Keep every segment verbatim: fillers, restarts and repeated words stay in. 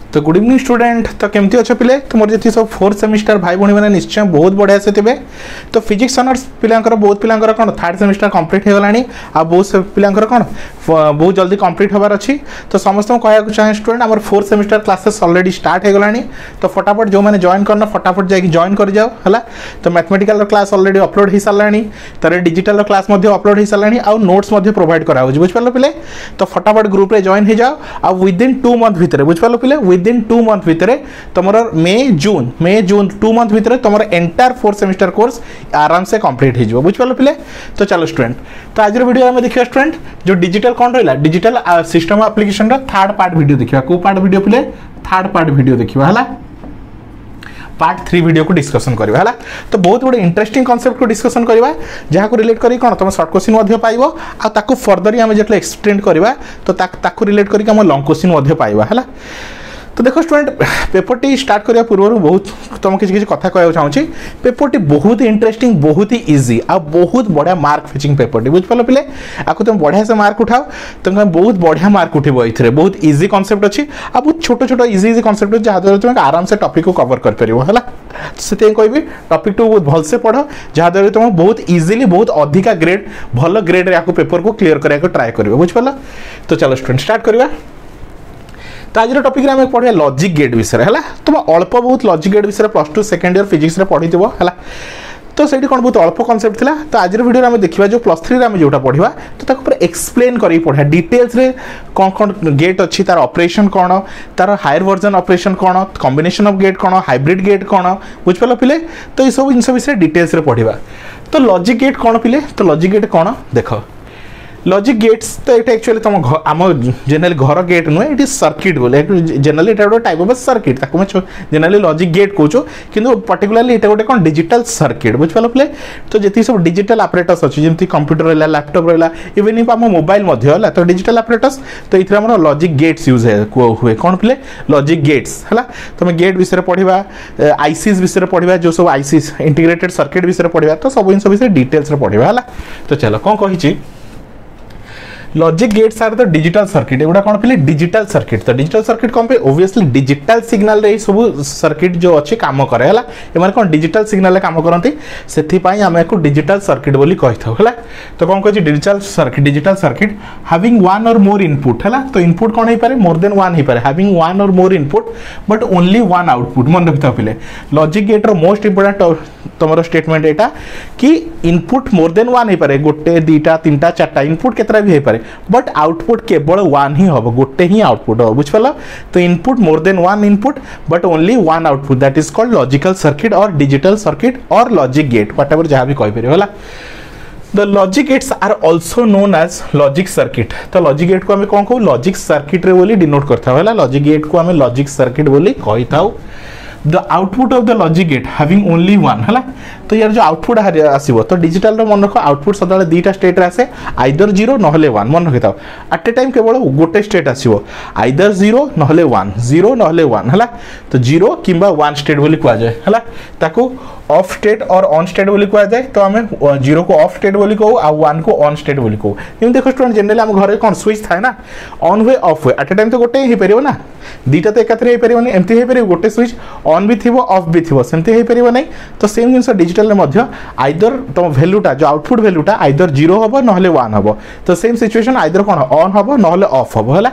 तो good evening student. तो केमती अच्छे पिले तुम जी सब फोर्थ सेमिस्टर भाई भौणी मैंने निश्चय बहुत बढ़िया से थे। तो फिजिक्स ऑनर्स पिलांकर बहुत पिलांकर कौन थर्ड सेमिस्टर कंप्लीट हो गलानी आ बहुत पिलांकर कौन बहुत जल्दी कंप्लीट होबार अच्छी। तो समस्त कहया चाहे स्टूडेंट आम fourth semester classes already start हो गलानी। तो फटाफट जो मैंने जॉइन करना फटाफट जाके जॉइन कर जाओ है। तो मैथमेटिकल क्लास ऑलरेडी अपलोड हो सारानी तर डिजिटल क्लास अपलोड हो सारानी आ नोट्स प्रोवाइड करा बुझिपार पिले। तो फटाफट ग्रुप रे जॉइन हो जाओ आ विदिन टू मंथ भितर बुझिपार पिले विदिन टू मंथ भितर तुम मे जून मे जून टू मंथ भितर तुम एंटायर फोर्थ सेमिस्टर कोर्स आराम से कंप्लीट हो बुझिपार पिले। तो चलो स्टूडेंट तो आज वीडियो में देखिए स्टूडेंट जो डिजिटल कौन रहा digital system application third part video देखिए को पार्ट वीडियो पिले थर्ड पार्ट वीडियो देखिए है पार्ट थ्री वीडियो को डिस्कशन करवा है। तो बहुत गुड इंटरेस्टिंग कॉन्सेप्ट को डिस्कशन करवा जहाँ को रिलेट करी कौन तुम शॉर्ट क्वेश्चन पाइब आ फर्दर आम जो एक्सटेंड करवा तो ताकू रिलेट करके आम लॉन्ग क्वेश्चन पाइबा है। तो देखो स्टूडेंट पेपर टी स्टार्ट करने पूर्व बहुत तुम किसी किसी कथा कहना चाहूँगी पेपर टी बहुत इंटरेस्टिंग बहुत ही इजी आ बहुत बढ़िया मार्क फिचिंग पेपर टी बुझिपार पिले आपको तुम बढ़िया से मार्क उठाओ तुम बहुत बढ़िया मार्क उठेब ये बहुत इजी कॉन्सेप्ट अच्छी आ बहुत छोट छोट इजी इजी कॉन्सेप्ट जहाँद्वारा तुम आराम से टॉपिक को कवर कर पार है। से कहि टॉपिक टू बहुत भलसे पढ़ जहाँद्वारा तुम बहुत इजिली बहुत अधिका ग्रेड भल ग्रेड या पेपर को क्लीयर करने को ट्राए कर बुझिपार। तो चलो स्टूडेंट स्टार्ट करवा। तो आज टॉपिक रे आम पढ़ा लॉजिक गेट विषय है। तुम अल्प बहुत लॉजिक गेट विषय plus two second year physics रे पढ़ी है। तो से कौन बहुत अल्प कॉन्सेप्ट था। तो आज वीडियो आम देखा जो प्लस थ्री आम जोटा पढ़ा तो पूरा एक्सप्लेन कर पढ़ा डिटेल्स रे कौन कौन गेट अच्छी तार ऑपरेशन कौन तार हायर वर्जन ऑपरेशन कौन कॉम्बिनेशन ऑफ गेट कौन हाइब्रिड गेट कौन बुझिपार पिले। तो ये सब जिन विषय डिटेल्स रे पढ़ा। तो लॉजिक गेट कौन पिले तो लॉजिक गेट कौन देख लॉजिक गेट्स तो ये एक्चुअली तुम आम जनरली घर गेट नुहे ये सर्किट बोले जनरली ये गोटे टाइप ऑफ सर्किट ताको मैं जनरली लॉजिक गेट कहूँ किंतु पर्टिकुलरली ये गोटे कौन डिजिटल सर्किट बुझिपार पिले। तो जी सब डिजिटल आपरेटस अच्छी जमी कंप्यूटर रहा लैपटॉप रहा इवन आम मोबाइल है तो डिजिटल आपरेटस तो ये आम लॉजिक गेट्स यूज हुए कौन पिले लॉजिक गेट्स है। तुम गेट विषय पढ़ा आईसीज विषय पढ़ा जो सब आईसीज इंटीग्रेटेड सर्किट विषय पढ़ा तो सब जिन विषय डिटेल्स पढ़ा है। तो चलो कौन कही logic gates are the digital circuit एगुड़ा कौन पे डिजिटल सर्किट। तो डिजिटल सर्किट कौन पे ओब्वियसली डिजिटल सिग्नल रे सब सर्किट जो अच्छे काम करे है एमाने कौन डिजिटल सिग्नल रे काम करती से आम एक डिजिटल सर्किट बोली कही था है। तो कौन कह digital circuit digital circuit having one or more input है। तो इनपुट कौन हो पारे मोर देन वन हो पारे having one or more input but only one output मन रखता पे लॉजिक गेट रो मोस्ट इंपोर्टेंट तुम स्टेटमेंट एटा कि इनपुट मोर देन वन हो पारे गोटे दुईटा तीन टा चार्टा इनपुट केतरा भी हो पारे बट आउटपुट केवल वन ही हम गोटे ही आउटपुट हम बुझिपार। तो input more than one input but only one output that is called logical circuit or digital circuit or logic gate whatever जहाँ भी कहि परियो है। The logic gates are also known as logic circuit। तो logic gate को हमें कौन कहू लॉजिक सर्किट रे बोली डिनोट करता है लॉजिक गेट को हमें लॉजिक सर्किट बोली कही था। The output of the logic gate having only one है। तो यार जो आउटपुट आसो तो डिजिटल रो मन रख आउटपुट सदा दुईटा स्टेट आसे आइदर जीरो नहले वन मन रखी था एट ए टाइम केवल गोटे स्टेट आसो आइदर जीरो नहले वन जीरो नहले वन है। तो जीरो किंबा वन स्टेट बोली कह जाए है ताकू ऑफ स्टेट और ऑन स्टेट बोली कह जाए। तो आम जीरो को ऑफ स्टेट बोली कहू आ वन को ऑन स्टेट बोली कहू। क्योंकि देखो स्टूडेंट जनरली आम घर कौन स्विच थाए ना ऑन हुए ऑफ हुए एट ए टाइम तो गोटे ही पार ना दुईटा तो एकाथरे हो पारे एमती हो पारे गोटे स्विच ऑन भी थी ऑफ भी थी सेमती हो पार नहीं। तो सेम जिन डिजिटल मध्य आइदर तुम भैल्यूटा जो आउटपुट भैल्यूटा आइदर जीरो हम ना वन हम। तो सेम सिचुएशन आइदर कौन ऑन हम ना ऑफ हम है।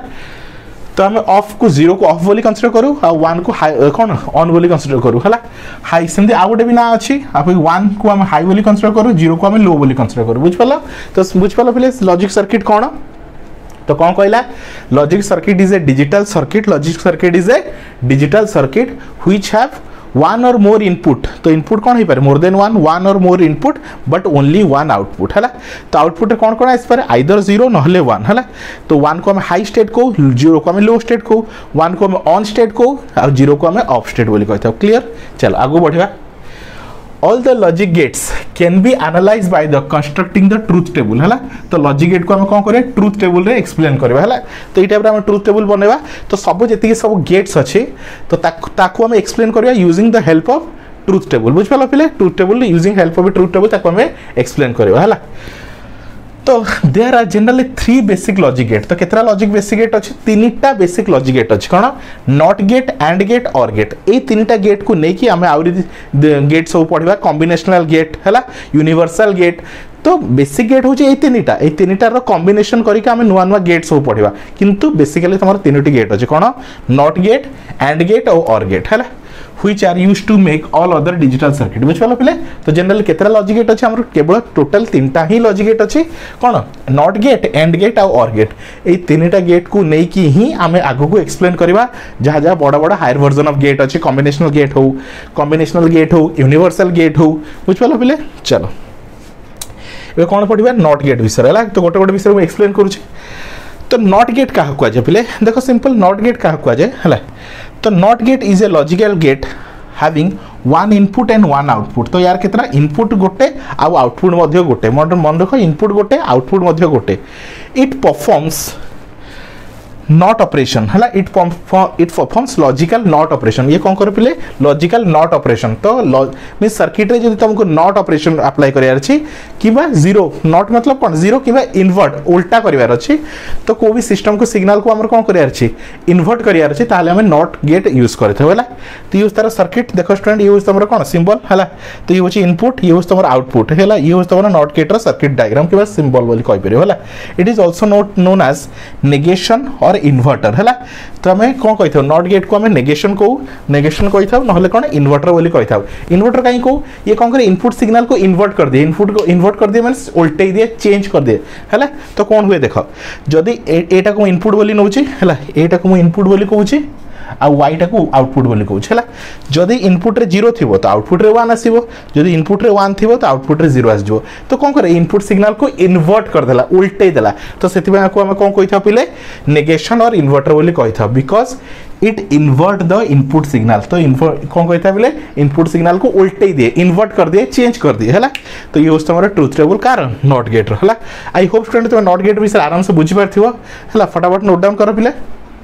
तो आम ऑफ को जीरो को ऑफ बोली कंसीडर करूँ आ वन को हाई कौन ऑन बोली कंसीडर करूँ है। हाई सेमती आउ गोटे भी ना अच्छी आप वन को आम हाई बोली कंसीडर करूँ जीरो को आम लो बोली कंसीडर करूँ बुझिपार। तो बुझिपार पे लॉजिक सर्किट कौन तो कौन कहला logic circuit is a digital circuit logic circuit is a digital circuit which have one or more input. तो इनपुट कौन हो पारे मोर than one one or more input but only one output है। तो आउटपुट कौन कौन आस पारे आइदर जीरो नहले वन है। तो वन को हमें हाई स्टेट को जीरो को हमें लो स्टेट को वन को हमें ऑन स्टेट को और जीरो को हमें ऑफ स्टेट बोली कहते हैं। क्लियर चलो आगू बढ़िया। All the logic gates can be analyzed by the constructing the truth table है। तो लॉजिक गेट को हम कौन करें ट्रूथ टेबल रे एक्सप्लेन करबा है। तो ये टाइप रे हम ट्रूथ टेबल बनेबा तो सब जति सब गेट्स अच्छे तो ताकू हम एक्सप्लेन करबा using the help of truth table बुझ पाला पिले truth table using help of truth table ताकू हम एक्सप्लेन करबा है। तो there are generally three basic logic gate. तो केतरा लॉजिक बेसिक गेट अच्छे तीनटा बेसिक लॉजिक गेट अच्छे कौन not gate and gate or gate ए तीनटा गेट को लेकिन आम आउरी गेट सब पढ़ा कॉम्बिनेशनल गेट है यूनिवर्सल गेट। तो बेसिक गेट हूँ ये तीनटा ये तीनटार कॉम्बिनेशन करके आम नुआ नुआ गेट सब पढ़ा किंतु बेसिकली तुम तीनोटी गेट अच्छे कौन not gate and gate or gate है which are used to make all other digital circuit बुझिपाल पिले। तो जनरली केतरा लॉजिक गेट अच्छे केवल टोटल तीनटा ही लॉजिक गेट अच्छे कौन not gate and gate or gate ये तीनटा गेट को लेकिन ही आम आगो को एक्सप्लेन करवा जहाँ जहाँ बड़ा बड़ा हायर वर्जन ऑफ गेट अच्छे कॉम्बिनेशनल गेट हो कॉम्बिनेशनल गेट हो यूनिवर्सल गेट हो बुझिपाल पिले। चलो ये कौन पढ़ा नॉट गेट विषय है तो गोटे गोटे विषय में एक्सप्लेन करुँचे। तो नॉट गेट क्या कहुए पिले देख सिंपल नॉट गेट क्या कहुए है तो not gate is a logical gate having one input and one output. तो यार कितना इनपुट गोटे आउटपुट मध्य गोटे मन रख इनपुट गोटे आउटपुट मध्य गोटे इट परफॉर्म्स नॉट ऑपरेशन है it it performs logical not operation. ये कौन कर पिले लॉजिकल नॉट ऑपरेशन। तो मीन सर्किट रे जब तुमको नॉट ऑपरेशन अप्लाई करार अछि किबा जीरो नॉट मतलब कौन जीरो किबा इन्वर्ट उल्टा करार अछि तो को भी सिस्टम को सिग्नल को हमर कौन करार अछि इन्वर्ट करार अछि ताले हम नॉट गेट यूज करथे होला। तो यूज तार सर्किट देखो स्टूडेंट यूज तमर कौन सिंबल है तो ये होछि इनपुट ये होछि तमर आउटपुट है ये होछि तमर नॉट गेट रो सर्किट डायग्राम किबा सिंबल बोली कहि परियो होला। It is also note known as negation or inverter है तो आम कौन कही था नॉट गेट को आम नेगेशन कहू नेगेशन कही था ना कौन इन्वर्टर बोली कही था। इन्वर्टर कहीं कहू ये कौन करे इनपुट सिग्नल को इन्वर्ट कर दिए इनपुट को इन्वर्ट कर दिए मैंने उल्टे दिए चेंज कर दिए है तो कौन हुए देख जदि एटा को इनपुट बोली नौची है एटा को इनपुट बोली कहूँ आ वाईटा को आउटपुट बोली कहूँ है जदि इनपुट रे जीरो थी तो आउटपुट रे वन आसो जदि इनपुट रे वन थी तो आउटपुट रे जीरो आसो तो कौन करे इनपुट सिग्नल को इन्वर्ट करदेला उल्टे देला तो से आम कौन कही था पिले नेगेशन और इन्वर्टर बोली कही था because it invert the input signal. तो कौन कही था पिले इनपुट सिग्नल को उल्टे दिए इन्वर्ट कर दिए चेंज कर दिए है तो ये हूँ तुम ट्रुथ टेबल कार नॉट गेट है। आई होप स्टूडेंट तुम नॉट गेट विषय आराम से बुझीपार है फटाफट नोट डाउन कर पिले।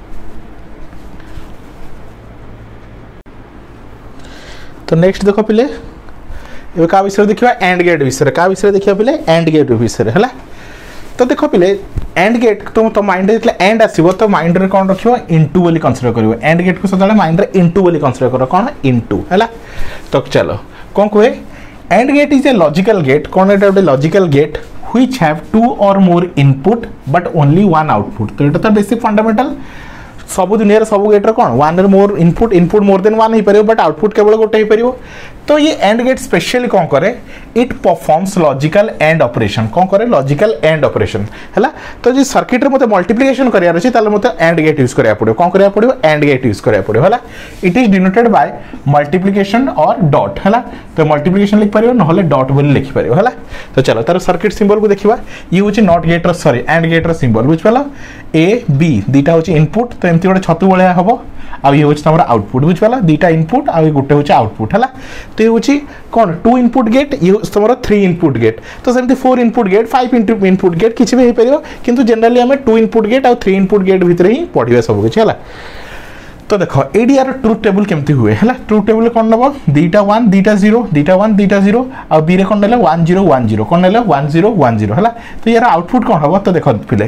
तो नेक्स्ट देखो पिले ये क्या विषय देखा एंड गेट विषय क्या विषय देखा पिले एंड गेट विषय है। तो देखो पिले एंड गेट तो तो माइंड रे एंड आसीबो तो माइंड रे कौन रखियो इनटू बोली कंसीडर करियो एंड गेट को सदाले माइंड रे इनटू बोली कंसीडर करो कौन इनटू है। तो चलो कौन कहे and gate is a logical gate कौन एटा गोटे logical gate which have two or more input but only one output. तो एटा तो बेसिक फंडामेंटल सब दुनिया सब गेट कौन one more input input more than one हो पारे बट आउटपुट केवल गोटे हो पारे। तो ये एंड गेट स्पेशली कौन करे it performs logical and operation कौन करे लॉजिकल एंड ऑपरेशन है। तो जो सर्किट रे मते मल्टीप्लिकेशन करार अछि ताले मते एंड गेट यूज करिया पड़ियो कौन करिया पड़ियो एंड गेट यूज करिया पड़ियो है। It is denoted by multiplication or dot है तो मल्टीप्लिकेशन लिख पारियो नहले डॉट बोली लिखि पारियो है। तो चलो तार सर्किट सिंबल को देखिबा ये होछि नॉट गेट रो सॉरी एंड गेट रो सिंबल बुझ पाला ए बी दीटा होछि इनपुट तो एमती गोटे छतु भलिया हबो आ ये होछि तमरा आउटपुट बुझ पाला दीटा इनपुट आ गोटे होछि आउटपुट है। तो ये होछि कौन टू इनपुट गेट ये तमरा थ्री इनपुट गेट तो सेमती four input gate five input gate किछि भी हे परियो किंतु जनरली हमें two input gate or three input gate भितर ही पढ़िबा सब किछि है। तो देखो एडी यार ट्रुथ टेबल केमती हुए है ट्रुथ टेबल कौन नब दीटा वन दीटा जीरो दीटा वन दीटा जीरो आ बी रे कौन नेले वन जीरो वन जीरो कौन नेले वन जीरो वन जीरो है। तो यार आउटपुट कौन हम तो देखो पिले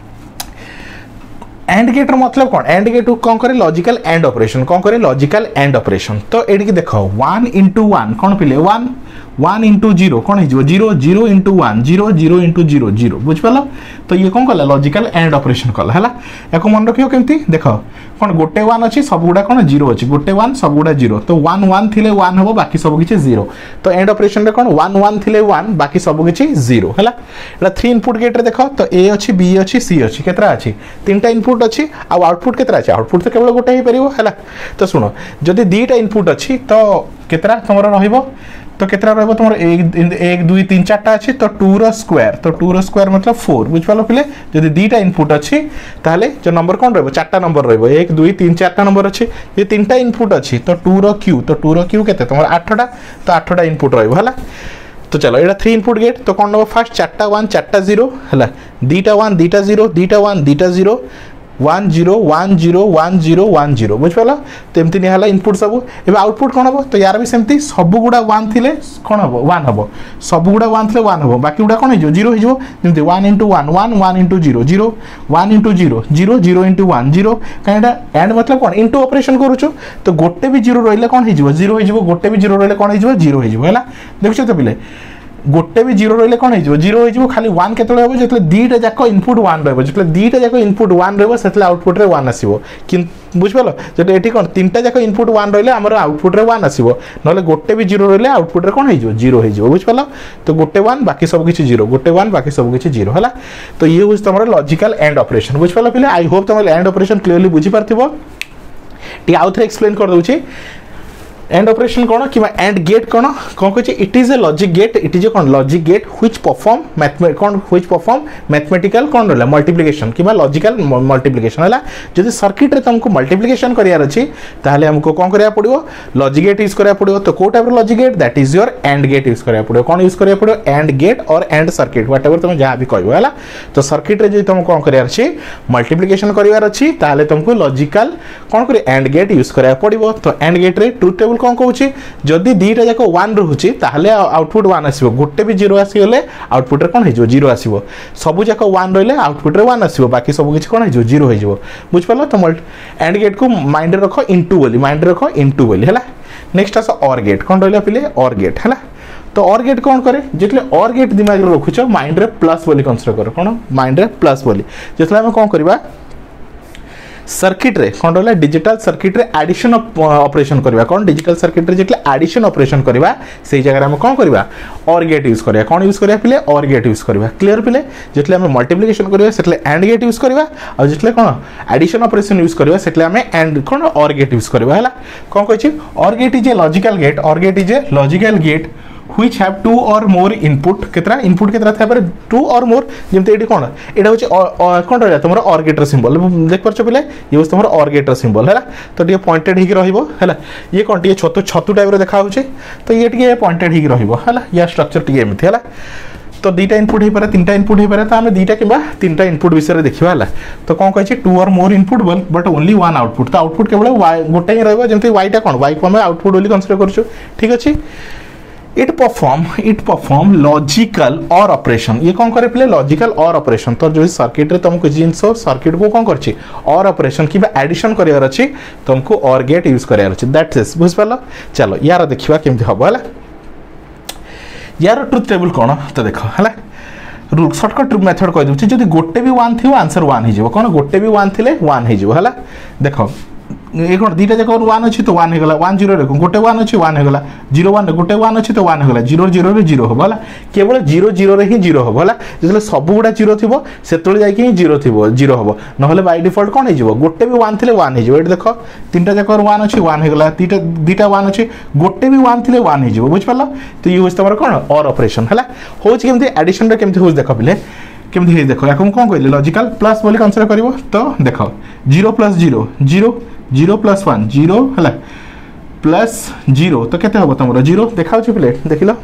एंड गेट मतलब कौन एंड गेट कौन करे लॉजिकल एंड ऑपरेशन कौन करे लॉजिकल एंड ऑपरेशन। तो एडी देखो वन इंटू वन कौन पिले वन वन इंटू जीरो कौन हो zero zero into one zero zero into zero zero बुझ पाल। तो ये कौन कला लॉजिकल एंड ऑपरेशन कला है या मन रखियो केमती देख कौन गोटे वन अच्छी सब गुड़ा कौन जीरो अच्छी गोटे वन सब गुड़ा जीरो तो वन वन थिले वन हम बाकी सब किसी जीरो। तो एंड ऑपरेशन रे कौन वन वन थिले वन बाकी सब किसी जीरो है। एटा थ्री इनपुट गेट रे देख तो ए अच्छी बी अच्छी सी अच्छी केतरा अच्छी तीन टा इनपुट अच्छी आ आउटपुट केतरा अच्छी आउटपुट तो केवल गोटे ही परिबो है। तो सुनो जदि दीटा इनपुट अच्छी तो केतरा तुमरा रहिबो तो केतरा रहबो तुमर एक एक दुई तीन चारटा अच्छी तो टू रो स्क्वायर तो टू रो स्क्वायर मतलब फोर बुझ पालो पिले जदि दीटा इनपुट अच्छी ताले जो नंबर कौन रहबो चारटा नंबर रहबो एक दुई तीन चारटा नंबर अच्छी ये तीनटा इनपुट अच्छी तो टू रो क्यू तो टू रो क्यू केते तुमर आठटा तो आठटा इनपुट रहबो हला। तो चलो एटा थ्री इनपुट गेट तो कौन नंबर फर्स्ट चारटा वन चारटा जीरो है दीटा वन दीटा जीरो दीटा वन दीटा zero one zero one zero one zero one zero बुझिपाल तो एमती निहला इनपुट सब एवं आउटपुट कौन हम तो यार भी सेमती सब गुड़ा वन थे कौन हम वन हम सब गुड़ा वन थे वन हम बाकी गुड़ा कौन हो जीरो होमती one into one one one into zero zero one into zero zero zero into one zero कहीं एंड मतलब कौन इंटू ऑपरेशन करुचु तो गोटे भी जीरो रही कौन हो जीरो हो गोटे भी जीरो रही कौन हो जीरो हो देखुच तो पिले गोटे भी जीरो रही कौन हो जीरो हो खाली वन के हम जो दीटा जाक इनपुट वन रो दीटा जाक इनपुट वन रो आउटपुट रे वन आसो बुझिपाल जो ये कौन तीन टा जाक इनपुट वन रही आम आउटपुट रे वन आसो ना गोटे भी जीरो रही आउटपुट रे कौन हो जीरो हो बुझिपाल तो गोटे वन बाकी सब किसी जीरो गोटे वन बाकी सब किसी जीरो है तो ये हूँ तुम लॉजिकल एंड ऑपरेशन बुझिपाल पिले आई होप तुम एंड ऑपरेशन क्लियरली बुझीपार टी आउ थे एक्सप्लेन कर दूची एंड ऑपरेशन कौन कि एंड गेट कौन कौन कहे it is a logic gate it is a कौन लॉजिक गेट व्हिच परफॉर्म मैथमे कौन व्हिच परफॉर्म मैथमेटिकल कौन रहा मल्टीप्लिकेशन कि लॉजिकल मल्टीप्लिकेशन है जब सर्किट रे तुमको मल्टीप्लिकेशन करार अच्छी ताहले हमको कौन करा पड़ो लॉजिक गेट यूज करा पड़ो तो को type logic gate that is your and gate use करा पड़ो कौन यूज करा पड़ो and gate or and circuit whatever तुम जहाँ भी कहबो है तो सर्किट रे जो तुम कौन करार अच्छी मल्टीप्लिकेशन करार अच्छी ताहले तुमको लॉजिकल कौन करे एंड गेट यूज करा पड़ो तो एंड गेट रे ट्रुथ टेबल कौन कहूँ जदि दीटा जाक वन रोचे ताहले आउटपुट वन आसो गोटे भी जीरो आसीगले आउटपुट रे कौन हो जीरो आसो सब जाक वन रही आउटपुट रे वन आसो बाकी सब किसी कौन हो जीरो हो बुझिपाल तो एंड गेट को माइंड रख इंटू बोली माइंड रख इंटू बोली है नेक्स्ट आस और गेट कौन रहा पिले और गेट है तो और गेट कौन करे जितने और गेट दिमाग में रखुच माइंड रे प्लस बोली कंसीडर कर कौन माइंड रे प्लस बोली जितने आम कौन करवा सर्किट रे कौन रहा डिजिटल सर्किट रे एडिशन ऑपरेशन करवा कौन डिजिटल सर्किट रे जितने एडिशन ऑपरेशन करवा से जगह हम कौन करवा और गेट यूज करवा कौन यूज करवा पिले और गेट यूज करवा क्लियर पिले जितने हम मल्टीप्लिकेशन करवा से एंड गेट यूज करवा और जितने कौन एडिशन ऑपरेशन यूज करवा से आम एंड कौन और गेट यूज करवा है कौन कही or gate is a logical gate or gate is a logical gate which have two or more input केतरा input केतरा था पर two or more जेमते एडी कोन एडा होचे कोन रहला तमरो और गेटर सिंबल देख परछ पिले ये होस तमरो और गेटर सिंबल हैला तो टिके पॉइंटेड हिक रहइबो हैला ये कोन टिके छतु छतु टाइप रो देखा होचे तो ये टिके पॉइंटेड हिक रहइबो हैला या स्ट्रक्चर टिके एमथि हैला तो दीटा इनपुट हो पारे तीनटा इनपुट हो पारे तो आम दीटा कि तीनटा इनपुट विषय देखा है तो कौन कहे two or more input but only one output तो आउटपुट केवल गोटे ही रही जमी वाईटा कौन वाई को आम आउटपुट बोली कनसीडर करूँ ठीक अच्छे it perform it perform logical or operation ये कौन करे पिले लॉजिकल और ऑपरेशन तो जो सर्किट रे तुमको जिनस सर्किट को कौन करछि और ऑपरेशन कि एडिशन करियर अछि तुमको और गेट यूज करियर अछि दैट्स इट बुझ पालो चलो यार देखिबा केमति हबो हला यार ट्रुथ टेबल कौन तो देख है रूल सर्टकट मेथड कह दूसरी जब गोटे भी वन थी आंसर वन हो कौन गोटे भी वन थे वन हो देख ये कौन दीटा जाक वन अच्छी तो वन होगा वन जीरो देखो गोटे वन अच्छी वन होगा जीरो वन गोटे वन अच्छी तो वन होगा जीरो जीरो रे जीरो हम है केवल जीरो जीरो रे ही जीरो हम है जो सब गुड़ा जीरो थी से जाकि जीरो थी जीरो हम ना बाय डिफॉल्ट कौन हो गोटे भी वन थे वन हो देख तीन टा जाक वन अच्छी वन होगा दीटा दीटा वन अच्छी गोटे भी वन थे वन हो बुझिपाल तो ये हूँ तुम कौन और ऑपरेशन है हूँ केमती एडिशन केमती हूँ देख पिले केमती देख या कौन कहले लॉजिकल प्लस बोली कनसीडर कर तो देख zero plus zero zero zero plus one zero है प्लस जीरो तो केते हम तुम जीरो देखा पिले देख लो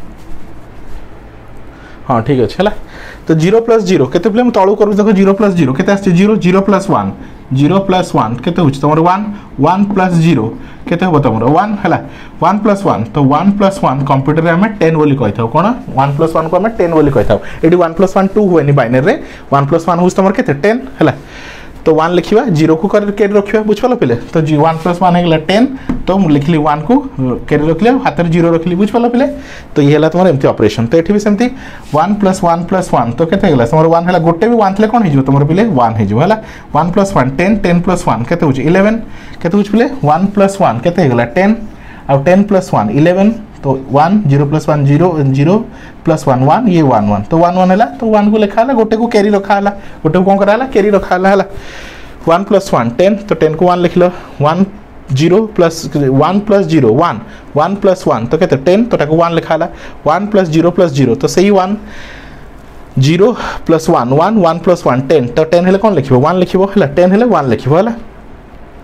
हाँ ठीक अच्छे है तो जीरो प्लस जीरो केते पिले तलू कर देखो जीरो प्लस जीरो केते आछे zero zero plus one zero plus one केते होछ तुम वन वन प्लस जीरो केते हम तुम वन है वन प्लस वन तो वन प्लस वन कंप्यूटर में टेन बोली कही था कौन वन प्लस वन को आम टेन बोली कही था ये वन प्लस वन टू हुए बाइनरी रे वन प्लस वन हूँ तुम के टेन है तो वन लिखा जीरो को कर रखा बुझपाल पिले तो जी वन प्लस वन होगा टेन तो लिखली वन को कैरी रखली हाथ में जीरो रखली बुझपाल पिले तो ये है तुम एमती ऑपरेशन तो ये भी सेमती one plus one plus one तो केते होगा तुम वन है गोटे भी वन थे कौन हो तुम पिले वन हो one plus one ten ten plus one केते होची इलेवन केते होची पिले वन प्लस वन केते होगा टेन आउ टेन प्लस वन इलेवन तो one zero plus one zero zero plus one one ये वन वन तो वन वन है तो वन को लिखा है गोटे को कैरी रखा है गोटे को कौन करा कैरी रखा है वन प्लस वन टेन तो टेन को वन लिख लो one zero plus one plus zero one one plus one तो कहते टेन तो वन लिखा है one plus zero plus zero तो सही one zero plus one one one plus one ten तो टेन है कौन लिखो वन लिखो है टेन है वन लिखो है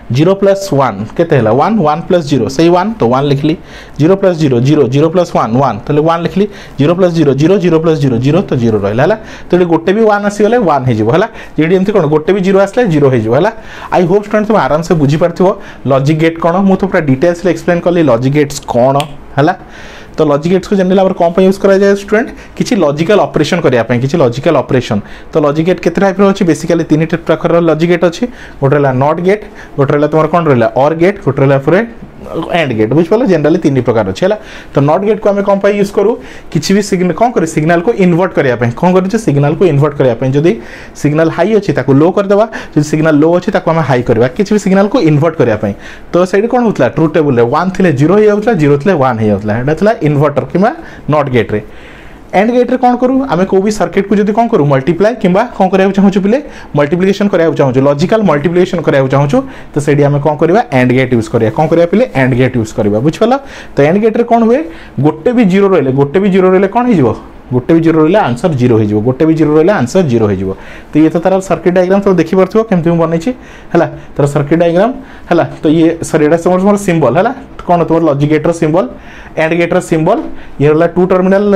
जीरो प्लस वन केते वन वन प्लस जीरो सही वन तो वन लिखली zero plus zero zero zero plus one one तो वन लिखली zero plus zero zero zero plus zero zero तो जीरो रहा तो ये गोटे भी वन आसीगले वन हो ये एमती कौन गोटे भी जीरो आसले जीरो हो आई होप स्टूडेंट तुम आराम से बुझीपार लॉजिक गेट कौन मुझे पूरा डिटेल्स एक्सप्लेन कली लॉजिक गेट्स कौन है तो लॉजिक गेट्स को जनरली आम कौन यूज करा जाए स्टूडेंट किसी लॉजिकल ऑपरेशन करने किसी लॉजिकल ऑपरेशन तो लॉजिक गेट केते टाइप अच्छी बेसिकली तीन प्रकार लॉजिक गेट अच्छी गोटे रहा नॉट गेट गोटे रहा तुम कौन रहा और गेट गोटे रहा पूरे एंड गेट बुझिपाल जनरली तीन प्रकार अच्छे है तो नॉट गेट को आम कौन यूज करूँ किसी भी सिग्नल कौन कर सिग्नल को इन्वर्ट करने कौन कर सिग्नल को इन्वर्ट करने जदि सिग्नल हाई अच्छी लो करदेवा जो सिग्नल लो अच्छी आम हाई करवा किसी भी सिग्नल को इन्वर्ट करने तो सही कौन होता ट्रू टेबल वन थे जीरो हो जाता जीरो थे वन हो जाता इन्वर्टर कि नॉट गेट रे एंड गेट रे कौन करूँ आम को भी सर्किट को जब कौन करूँ मल्टीप्लाई कि कौन कराया चाहूँ पिले मल्टीप्लिकेशन कराया चाहूँ लॉजिकल मल्टीप्लिकेशन कराया चाहूँ तो सही आम कौन करवा एंड गेट यूज करा कौन कराया पिले एंड गेट यूज करवा बुझिपाल तो एंड गेट रे कौन हुए गोटे भी जीरो रही गोटे भी जीरो रही कौन हो गोटे भी जीरो रहा आंसर जीरो हो गोटे भी जीरो रहा आंसर जीरो हो तो ये तो तार सर्किट डायग्राम तो देखी पार्थ्व केमती मुझे बनई है तार सर्किट डायग्राम है तो ये सॉरी एटा तुम सिंबल है कौन तुम लॉजिक गेटर सिंबल एंड गेटर सिंबल ये रहा टू टर्मिनल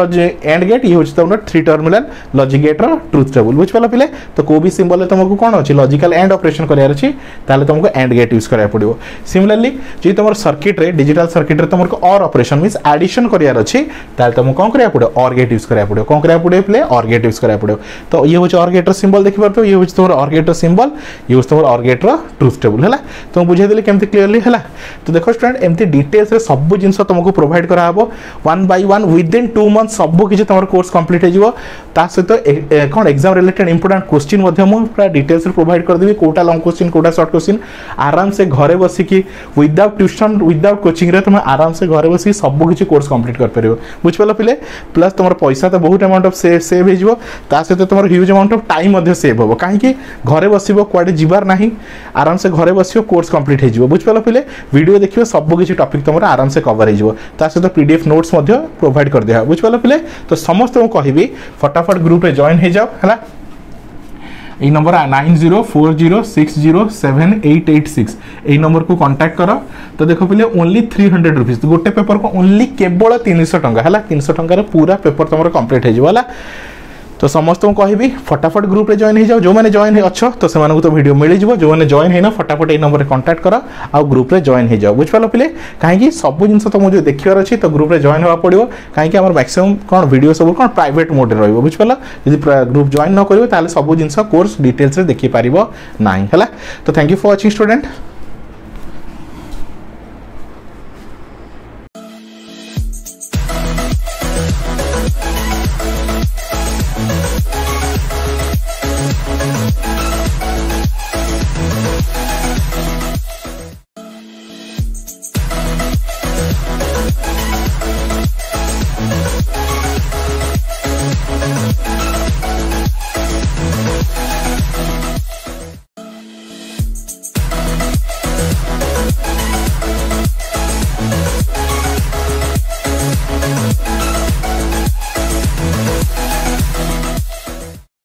एंड गेट ये हूँ तुम थ्री टर्मिनल लॉजिक गेटर ट्रुथ टेबल बुझिपाल पिले तो को भी सिंबल तुमको कौन अच्छी लॉजिकल एंड ऑपरेशन करार अच्छी ताले तुमको एंड गेट यूज करा पड़ो सिमिलरली जो तुम सर्किट रे डिजिटल सर्किट रे तुमको और ऑपरेशन मींस एडिशन करार अच्छी ताले तुमको कौन करा पड़ो और गेट यूज करा पड़ो कौन करा पड़ो प्ले और गेट यूज करा पड़ो तो ये हूँ और गेटर सिंबल देखि पारतो ये हूँ तुम और गेटर सिंबल ये हूँ तुम और गेटर ट्रुथ टेबल है तुम बुझे देली केमती क्लियरली है तो देखो स्टूडेंट एमती डिटेल्स रे सब जिनस तुमको प्रोवाइड करा हबो one by one within two month सब किसी तुम कोर्स कंप्लीट हो ता सहित कौन एग्जाम रिलेटेड इंपोर्टेंट क्वेश्चन पूरा डिटेल्स प्रोवाइड करदेवी कोटा लॉन्ग क्वेश्चन कोटा शॉर्ट क्वेश्चन आराम से घरे बसिकी विदाउट ट्यूशन विदाउट कोचिंग रे तुम आराम से घरे बसिकी सब किसी कोर्स कंप्लीट कर परियो बुझिपाल पिले प्लस तुम पैसा तो बहुत अमाउंट ऑफ सेव हो ता सहित तुम ह्यूज अमाउंट ऑफ टाइम मध्य सेव हो कहीं घरे बसिबो कुआडे जिबार नाही आराम से घरे बसियो कोर्स कंप्लीट हो बुझिपाल पिले वीडियो देखियो सब किसी टॉपिक तुम आराम से कवर हो सहित पीडीएफ नोट्स प्रोवाइड कर दिया बुझिपाल पिले तो समस्त को कहबी फटाफट ग्रुप रे जॉइन हो जाओ है यही number nine zero four zero six zero seven eight eight six यही नंबर को कांटेक्ट कर तो देखो पिले ओनली थ्री हंड्रेड रुपीज गोटे पेपर को ओनली केवल तीन सौ टंका है तीन सौ टंकार पूरा पेपर तुम कंप्लीट हो तो समस्त को कहबी फटाफट ग्रुप रे जॉइन हो जाओ जो मैंने जॉइन अच्छो तो से तो वीडियो मिल जाव जो मैंने जॉइन है ना फटाफट ये नंबर कांटेक्ट कर आ ग्रुप रे जॉइन हो जाओ बुझिपाल पिले कहीं सब जिन तुमको जो देखिबार अच्छी तो ग्रुप रे जॉइन होगा पड़ो कहीं आम मैक्सिमम कौन वीडियो सब कौन प्राइवेट मोड रे रहिबो बुझिपाल यदि ग्रुप जॉइन न करिवो ताले सब जिन कोर्स डिटेल्स रे देखि पारिबो नाही हला तो thank you for watching student.